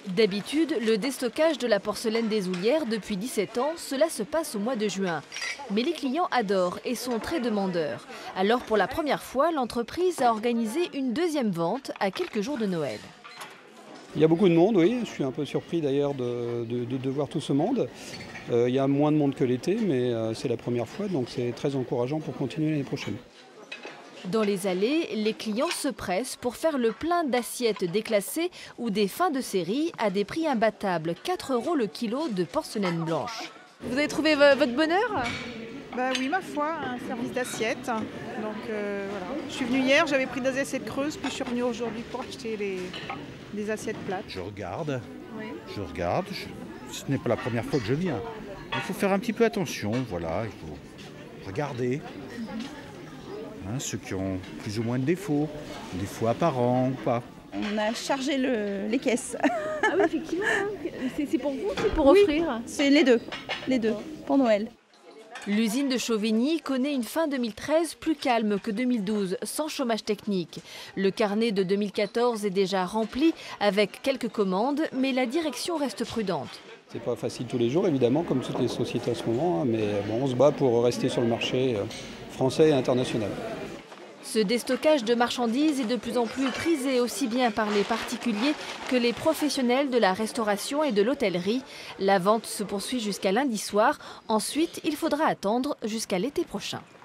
D'habitude, le déstockage de la porcelaine des Houlières depuis 17 ans, cela se passe au mois de juin. Mais les clients adorent et sont très demandeurs. Alors pour la première fois, l'entreprise a organisé une deuxième vente à quelques jours de Noël. Il y a beaucoup de monde, oui. Je suis un peu surpris d'ailleurs de voir tout ce monde. Il y a moins de monde que l'été, mais c'est la première fois, donc c'est très encourageant pour continuer l'année prochaine. Dans les allées, les clients se pressent pour faire le plein d'assiettes déclassées ou des fins de série à des prix imbattables, 4 € le kilo de porcelaine blanche. Vous avez trouvé votre bonheur ? Bah oui, ma foi, un service d'assiettes. Donc voilà. Je suis venue hier, j'avais pris des assiettes creuses, puis je suis revenue aujourd'hui pour acheter des assiettes plates. Je regarde, Oui. ce n'est pas la première fois que je viens. Il faut faire un petit peu attention, voilà, il faut regarder. Ceux qui ont plus ou moins de défauts, des défauts apparents ou pas. On a chargé les caisses. Ah oui, effectivement, c'est pour vous, c'est pour offrir. C'est les deux, pour Noël. L'usine de Chauvigny connaît une fin 2013 plus calme que 2012, sans chômage technique. Le carnet de 2014 est déjà rempli avec quelques commandes, mais la direction reste prudente. C'est pas facile tous les jours, évidemment, comme toutes les sociétés en ce moment, mais bon, on se bat pour rester sur le marché français et international. Ce déstockage de marchandises est de plus en plus prisé aussi bien par les particuliers que les professionnels de la restauration et de l'hôtellerie. La vente se poursuit jusqu'à lundi soir. Ensuite, il faudra attendre jusqu'à l'été prochain.